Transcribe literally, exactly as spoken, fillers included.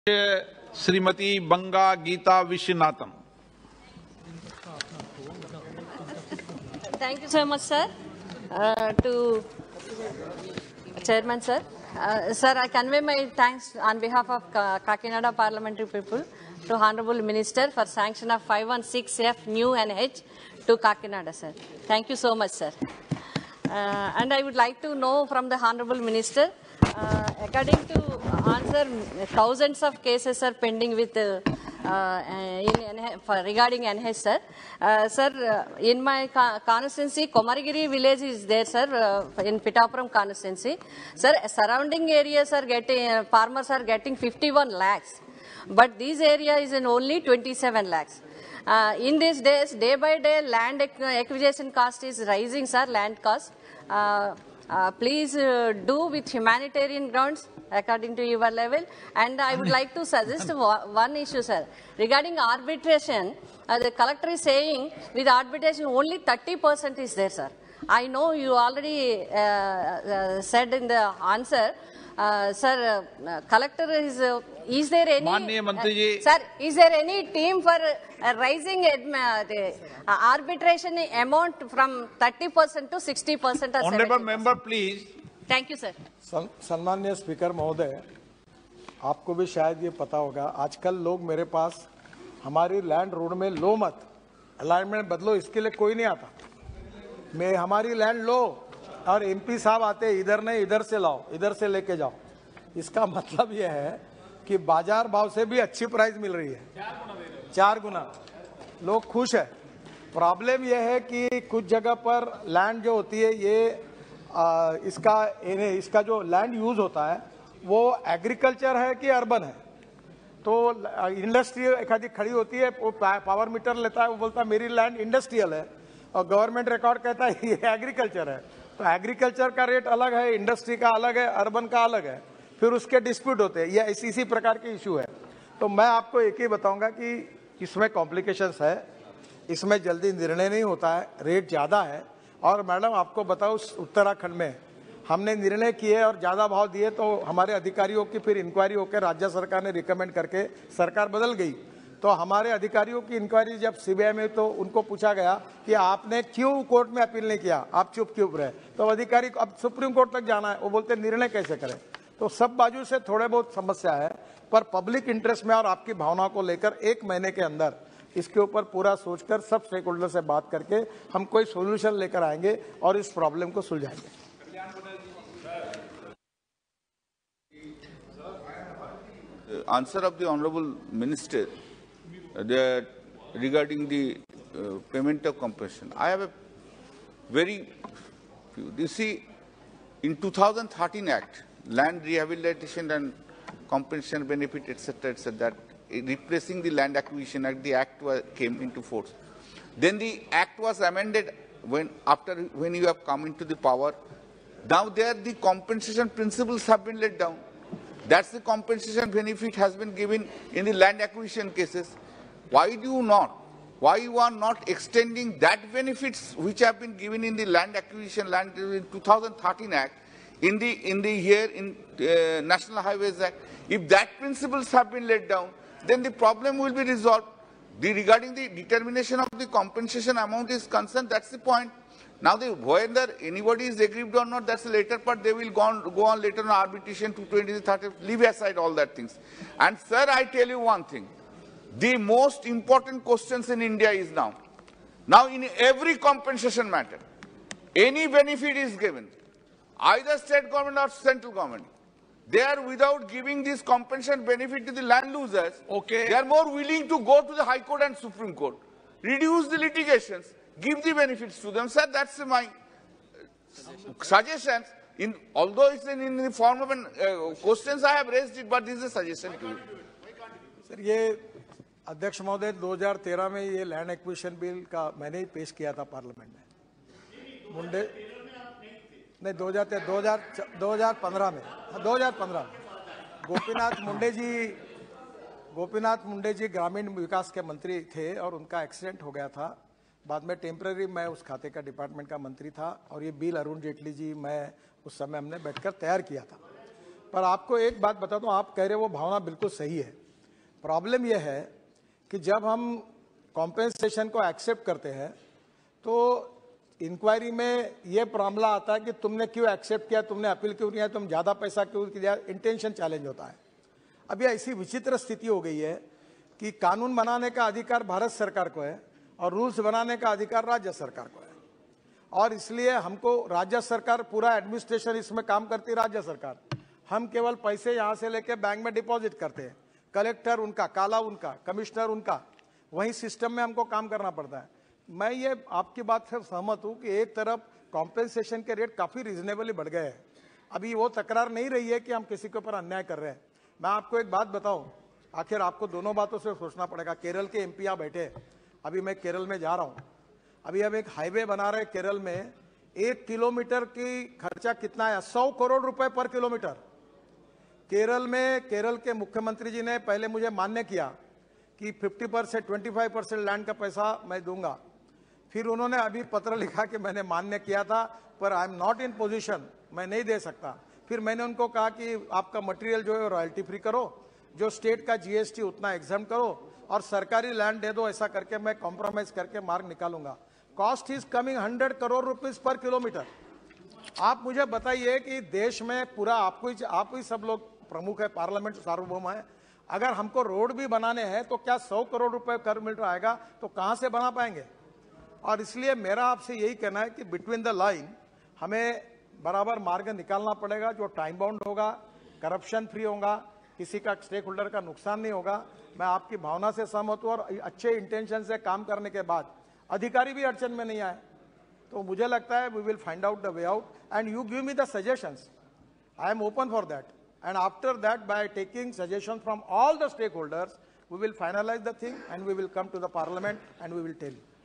Shrimati Vanga Geetha Viswanathan. Thank you so much, sir. Uh, to Chairman, sir. Uh, sir, I convey my thanks on behalf of Ka Kakinada parliamentary people to Honorable Minister for sanction of five one six F new N H to Kakinada, sir. Thank you so much, sir. Uh, and I would like to know from the Honorable Minister, uh, according to answer, thousands of cases are pending with uh, uh, in, for, regarding N H, sir. Uh, sir, uh, in my constituency, Komargiri village is there, sir, uh, in Pittapuram constituency. Sir, surrounding areas are getting, uh, farmers are getting fifty-one lakhs. But this area is in only twenty-seven lakhs. Uh, in these days, day by day, land acquisition cost is rising, sir, land cost. Uh, uh, please uh, do with humanitarian grounds according to your level. And I would like to suggest one issue, sir. Regarding arbitration, uh, the collector is saying with arbitration only thirty percent is there, sir. I know you already uh, uh, said in the answer, uh, sir, uh, collector is, uh, is there any, uh, sir, is there any team for uh, rising uh, the uh, arbitration amount from thirty percent to sixty percent? Honorable member, please. Thank you, sir. सम्माननीय speaker महोदय, आपको भी शायद ये पता होगा, आजकल लोग मेरे पास हमारी लैंड रोड में लो मत, अलाइनमेंट बदलो, इसके लिए कोई नहीं आता। मैं हमारी लैंड लो और एमपी साहब आते इधर नहीं इधर से लाओ, इधर से लेके जाओ। इसका मतलब ये है कि बाजार भाव से भी अच्छी प्राइस मिल रही है, चार गुना। लोग खुश है। प्रॉब्लम ये है कि कुछ जगह पर लैंड जो होती है ये आ, इसका इसका जो लैंड यूज होता है वो एग्रीकल्चर है कि अर्बन है। तो इंडस्ट्री एखादी खड़ी होती है, वो पावर मीटर लेता है, वो बोलता है मेरी लैंड इंडस्ट्रियल है, और गवर्नमेंट रिकॉर्ड कहता है ये एग्रीकल्चर है। तो एग्रीकल्चर का रेट अलग है, इंडस्ट्री का अलग है, अर्बन का अलग है, फिर उसके डिस्प्यूट होते हैं। ये इसी इसी प्रकार के इशू है। तो मैं आपको एक ही बताऊंगा कि इसमें कॉम्प्लिकेशंस है, इसमें जल्दी निर्णय नहीं होता है, रेट ज़्यादा है। और मैडम आपको बताओ, उत्तराखंड में हमने निर्णय किए और ज़्यादा भाव दिए तो हमारे अधिकारियों की फिर इंक्वायरी होकर राज्य सरकार ने रिकमेंड करके सरकार बदल गई। तो हमारे अधिकारियों की इंक्वायरी जब सीबीआई में, तो उनको पूछा गया कि आपने क्यों कोर्ट में अपील नहीं किया, आप चुप क्यों रहे। तो अधिकारी को अब सुप्रीम कोर्ट तक जाना है, वो बोलते निर्णय कैसे करें। तो सब बाजू से थोड़े बहुत समस्या है, पर पब्लिक इंटरेस्ट में और आपकी भावना को लेकर एक महीने के अंदर इसके ऊपर पूरा सोचकर सब स्टेक होल्डर से बात करके हम कोई सॉल्यूशन लेकर आएंगे और इस प्रॉब्लम को सुलझाएंगे। Answer of the Honorable Minister uh, the, regarding the uh, payment of compensation. I have a very few. You see, in two thousand thirteen Act, Land Rehabilitation and Compensation Benefit, et cetera, et cetera, that replacing the Land Acquisition Act, the Act was, came into force. Then the Act was amended when after when you have come into the power. Now there the compensation principles have been laid down. That's the compensation benefit has been given in the land acquisition cases. Why do you not? Why you are not extending that benefits which have been given in the land acquisition land in two thousand thirteen Act in the in the here in uh, National Highways Act? If that principles have been laid down, then the problem will be resolved. The, regarding the determination of the compensation amount is concerned, that's the point. Now, the, whether anybody is aggrieved or not, that's the later part. They will go on, go on later on arbitration to twenty, thirty, leave aside all that things. And sir, I tell you one thing. The most important questions in India is now. Now, in every compensation matter, any benefit is given, either state government or central government, they are without giving this compensation benefit to the land losers. Okay. They are more willing to go to the High Court and Supreme Court, reduce the litigations, give the benefits to them. Sir, that's my suggestion. In, although it's in, in the form of an, uh, questions I have raised it, but this is a suggestion to you. Sir, ये अध्यक्ष महोदय दो हज़ार तेरह में ये land acquisition bill का मैंने ही पेश किया था पार्लियामेंट में। मुंडे नहीं दो हज़ार दो हज़ार पंद्रह में दो हज़ार पंद्रह में गोपीनाथ मुंडे जी गोपीनाथ मुंडे जी ग्रामीण विकास के मंत्री थे और उनका एक्सीडेंट हो गया था। बाद में टेम्पररी मैं उस खाते का डिपार्टमेंट का मंत्री था और ये बिल अरुण जेटली जी मैं उस समय हमने बैठकर तैयार किया था। पर आपको एक बात बता दूं, आप कह रहे हो वो भावना बिल्कुल सही है। प्रॉब्लम यह है कि जब हम कॉम्पेंसेशन को एक्सेप्ट करते हैं तो इंक्वायरी में ये मामला आता है कि तुमने क्यों एक्सेप्ट किया, तुमने अपील क्यों किया, तुम ज़्यादा पैसा क्यों किया, इंटेंशन चैलेंज होता है। अभी ऐसी विचित्र स्थिति हो गई है कि कानून बनाने का अधिकार भारत सरकार को है और रूल्स बनाने का अधिकार राज्य सरकार को है, और इसलिए हमको राज्य सरकार पूरा एडमिनिस्ट्रेशन इसमें काम करती है, राज्य सरकार हम केवल पैसे यहाँ से लेके बैंक में डिपॉजिट करते हैं, कलेक्टर उनका, काला उनका, कमिश्नर उनका, वही सिस्टम में हमको काम करना पड़ता है। मैं ये आपकी बात से सहमत हूँ कि एक तरफ कॉम्पेंसेशन के रेट काफ़ी रिजनेबली बढ़ गए हैं। अभी वो तकरार नहीं रही है कि हम किसी के ऊपर अन्याय कर रहे हैं। मैं आपको एक बात बताऊं, आखिर आपको दोनों बातों से सोचना पड़ेगा। केरल के एमपी यहाँ बैठे, अभी मैं केरल में जा रहा हूं, अभी हम एक हाईवे बना रहे केरल में, एक किलोमीटर की खर्चा कितना है, सौ करोड़ रुपए पर किलोमीटर। केरल में केरल के मुख्यमंत्री जी ने पहले मुझे मान्य किया कि पचास परसेंट पच्चीस परसेंट लैंड का पैसा मैं दूंगा, फिर उन्होंने अभी पत्र लिखा कि मैंने मान्य किया था पर I am not in position, मैं नहीं दे सकता। फिर मैंने उनको कहा कि आपका मटेरियल जो है रॉयल्टी फ्री करो, जो स्टेट का जीएसटी उतना एग्जाम करो और सरकारी लैंड दे दो, ऐसा करके मैं कॉम्प्रोमाइज करके मार्ग निकालूंगा। Cost is coming hundred crore rupees per kilometre. आप मुझे बताइए कि देश में पूरा आपको ही आप ही सब लोग प्रमुख है, पार्लियामेंट सार्वभौम है, अगर हमको रोड भी बनाने हैं तो क्या सौ करोड़ रुपए पर मीटर आएगा, तो कहां से बना पाएंगे। और इसलिए मेरा आपसे यही कहना है कि बिटवीन द लाइन हमें बराबर मार्ग निकालना पड़ेगा, जो टाइम बाउंड होगा, करप्शन फ्री होगा, किसी का स्टेक होल्डर का नुकसान नहीं होगा। मैं आपकी भावना से सहमत हूं और अच्छे इंटेंशन से काम करने के बाद अधिकारी भी अड़चन में नहीं आए तो मुझे लगता है we will find out the way out and you give me the suggestions, I am open for that, and after that by taking suggestions from all the stakeholders we will finalize the thing and we will come to the parliament and we will tell you.